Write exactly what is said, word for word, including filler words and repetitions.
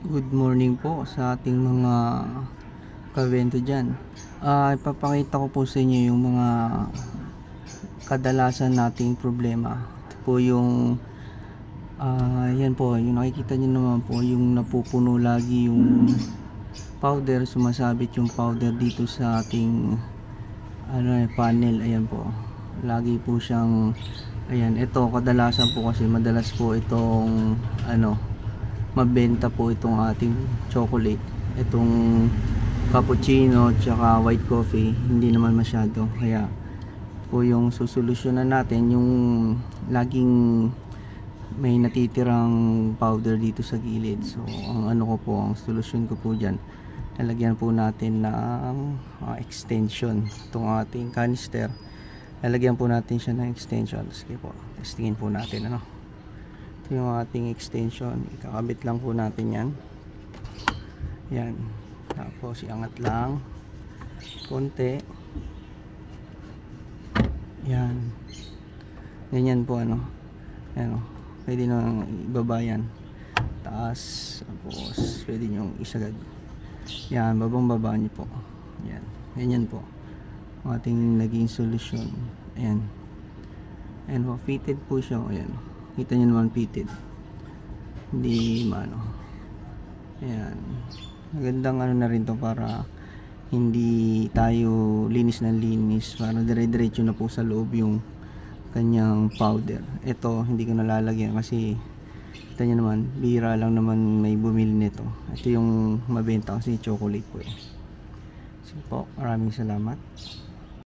Good morning po sa ating mga kabento dyan. Uh, ipapakita ko po sa inyo yung mga kadalasan nating problema. Ito po yung uh, yan po, yung nakikita nyo naman po, yung napupuno lagi yung powder, sumasabit yung powder dito sa ating ano, panel. Ayan po, lagi po siyang ayan, ito kadalasan po kasi madalas po itong ano mabenta po itong ating chocolate, itong cappuccino tsaka white coffee, hindi naman masyado. Kaya po yung susolusyonan natin yung laging may natitirang powder dito sa gilid. So ang ano ko po, ang solusyon ko po dyan, lalagyan po natin ng uh, extension itong ating canister. Lalagyan po natin siya ng extension. Sige po, testingin po natin ano yung ating extension. Ikakabit lang po natin yan. Yan, tapos iangat lang konti. Yan, ganyan po ano. Yan, oh. Pwede nang ibaba yan, taas, tapos pwede nyo isagad. Yan, babang baba nyo po. Yan, ganyan po ang ating naging solusyon. Ayan, ayan po, fitted po siya. Ayan, kita nyo naman, fitted, hindi maano. Ayan, magandang ano na rin to para hindi tayo linis na linis, para dire-diretso na po sa loob yung kanyang powder. Ito hindi ko nalalagyan kasi kita nyo naman, bira lang naman may bumili nito. Ito yung mabenta kasi chocolate po eh. So po, maraming salamat.